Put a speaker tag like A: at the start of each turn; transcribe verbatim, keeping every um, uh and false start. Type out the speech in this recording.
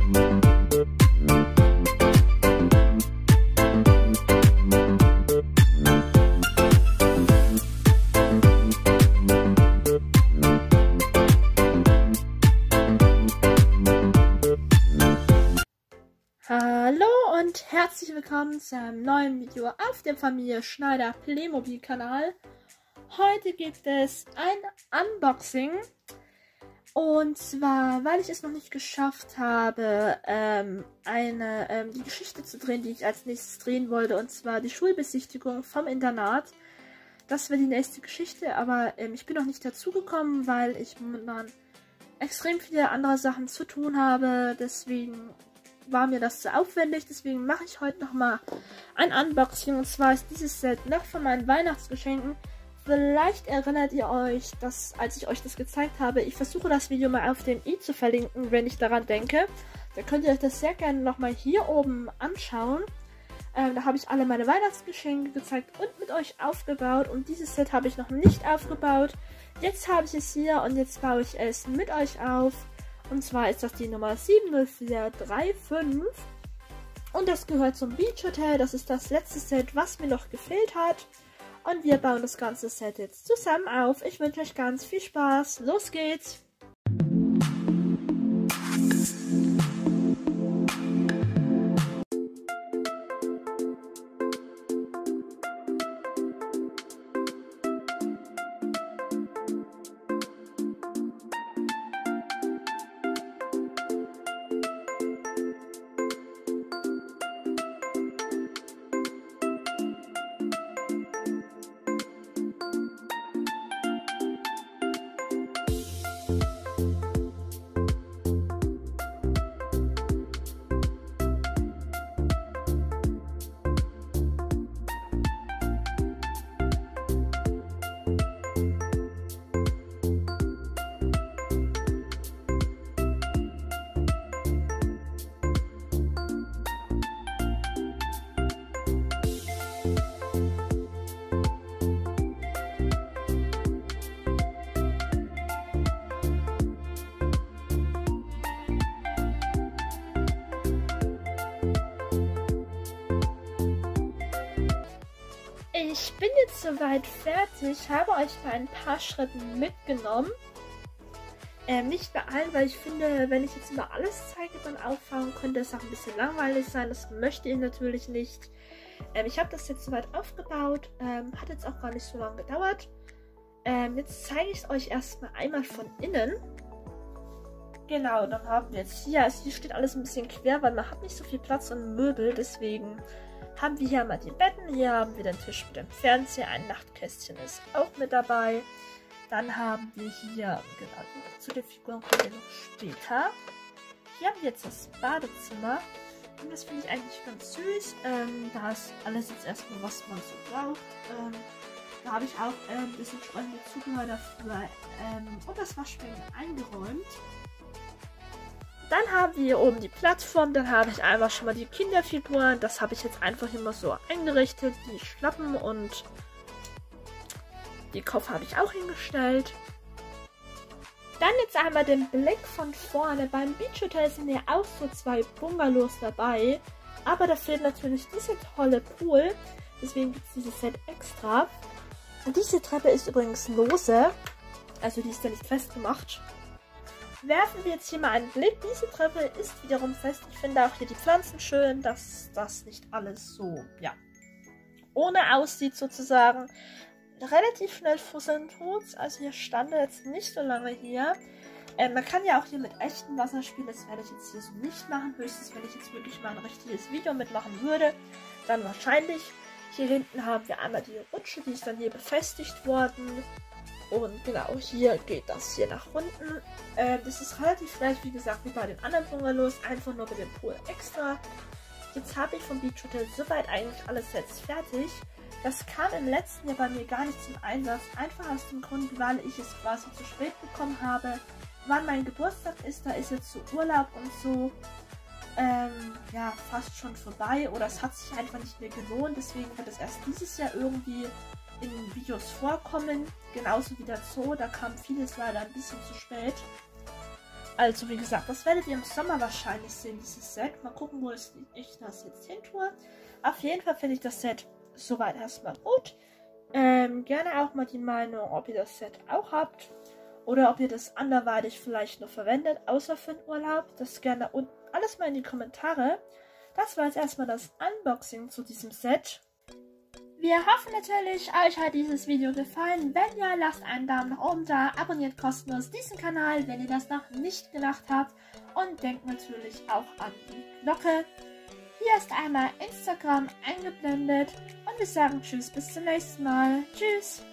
A: Hallo und herzlich willkommen zu einem neuen Video auf dem Familie Schneider Playmobil Kanal. Heute gibt es ein Unboxing und zwar, weil ich es noch nicht geschafft habe, ähm, eine ähm, die Geschichte zu drehen, die ich als nächstes drehen wollte, und zwar die Schulbesichtigung vom Internat. Das wäre die nächste Geschichte, aber ähm, ich bin noch nicht dazu gekommen, weil ich momentan extrem viele andere Sachen zu tun habe, deswegen war mir das zu aufwendig, deswegen mache ich heute nochmal ein Unboxing, und zwar ist dieses Set noch von meinen Weihnachtsgeschenken. Vielleicht erinnert ihr euch, dass, als ich euch das gezeigt habe, ich versuche das Video mal auf dem i zu verlinken, wenn ich daran denke. Da könnt ihr euch das sehr gerne nochmal hier oben anschauen. Ähm, da habe ich alle meine Weihnachtsgeschenke gezeigt und mit euch aufgebaut, und dieses Set habe ich noch nicht aufgebaut. Jetzt habe ich es hier und jetzt baue ich es mit euch auf. Und zwar ist das die Nummer sieben null vier drei fünf und das gehört zum Beach Hotel. Das ist das letzte Set, was mir noch gefehlt hat. Und wir bauen das ganze Set jetzt zusammen auf. Ich wünsche euch ganz viel Spaß. Los geht's! Ich bin jetzt soweit fertig, habe euch bei ein paar Schritten mitgenommen. Ähm, nicht bei allen, weil ich finde, wenn ich jetzt immer alles zeige beim Aufbauen, könnte es auch ein bisschen langweilig sein. Das möchte ich natürlich nicht. Ähm, ich habe das jetzt soweit aufgebaut, ähm, hat jetzt auch gar nicht so lange gedauert. Ähm, jetzt zeige ich es euch erstmal einmal von innen. Genau, dann haben wir jetzt hier, also hier steht alles ein bisschen quer, weil man hat nicht so viel Platz und Möbel, deswegen haben wir hier mal die Betten, hier haben wir den Tisch mit dem Fernseher, ein Nachtkästchen ist auch mit dabei. Dann haben wir hier, genau, zu der Figur kommen wir noch später. Hier haben wir jetzt das Badezimmer und das finde ich eigentlich ganz süß. Ähm, da ist alles jetzt erstmal, was man so braucht. Ähm, da habe ich auch ähm, das entsprechende Zubehör dafür ähm, und das Waschbecken eingeräumt. Dann haben wir hier oben die Plattform, dann habe ich einfach schon mal die Kinderfiguren. Das habe ich jetzt einfach immer so eingerichtet. Die Schlappen und die Kopf habe ich auch hingestellt. Dann jetzt einmal den Blick von vorne. Beim Beach Hotel sind ja auch so zwei Bungalows dabei. Aber da fehlt natürlich dieser tolle Pool. Deswegen gibt es dieses Set extra. Und diese Treppe ist übrigens lose. Also die ist ja nicht festgemacht. Werfen wir jetzt hier mal einen Blick. Diese Treppe ist wiederum fest. Ich finde auch hier die Pflanzen schön, dass das nicht alles so, ja, ohne aussieht sozusagen. Relativ schnell fusseln tut's. Also hier stand jetzt nicht so lange hier. Ähm, man kann ja auch hier mit echtem Wasser spielen. Das werde ich jetzt hier so nicht machen. Höchstens, wenn ich jetzt wirklich mal ein richtiges Video mitmachen würde, dann wahrscheinlich. Hier hinten haben wir einmal die Rutsche, die ist dann hier befestigt worden. Und genau, hier geht das hier nach unten. Äh, das ist relativ gleich, wie gesagt, wie bei den anderen Bungalows, einfach nur mit dem Pool extra. Jetzt habe ich vom Beach Hotel soweit eigentlich alles jetzt fertig. Das kam im letzten Jahr bei mir gar nicht zum Einsatz. Einfach aus dem Grund, weil ich es quasi zu spät bekommen habe. Wann mein Geburtstag ist, da ist jetzt so Urlaub und so ähm, ja, fast schon vorbei. Oder es hat sich einfach nicht mehr gelohnt. Deswegen wird es erst dieses Jahr irgendwie in Videos vorkommen. Genauso wie der Zoo, da kam vieles leider ein bisschen zu spät. Also wie gesagt, das werdet ihr im Sommer wahrscheinlich sehen, dieses Set. Mal gucken, wo ich das jetzt hin tue. Auf jeden Fall finde ich das Set soweit erstmal gut. Ähm, gerne auch mal die Meinung, ob ihr das Set auch habt. Oder ob ihr das anderweitig vielleicht noch verwendet, außer für den Urlaub. Das gerne unten alles mal in die Kommentare. Das war jetzt erstmal das Unboxing zu diesem Set. Wir hoffen natürlich, euch hat dieses Video gefallen. Wenn ja, lasst einen Daumen nach oben da, abonniert kostenlos diesen Kanal, wenn ihr das noch nicht gemacht habt. Und denkt natürlich auch an die Glocke. Hier ist einmal Instagram eingeblendet. Und wir sagen Tschüss, bis zum nächsten Mal. Tschüss!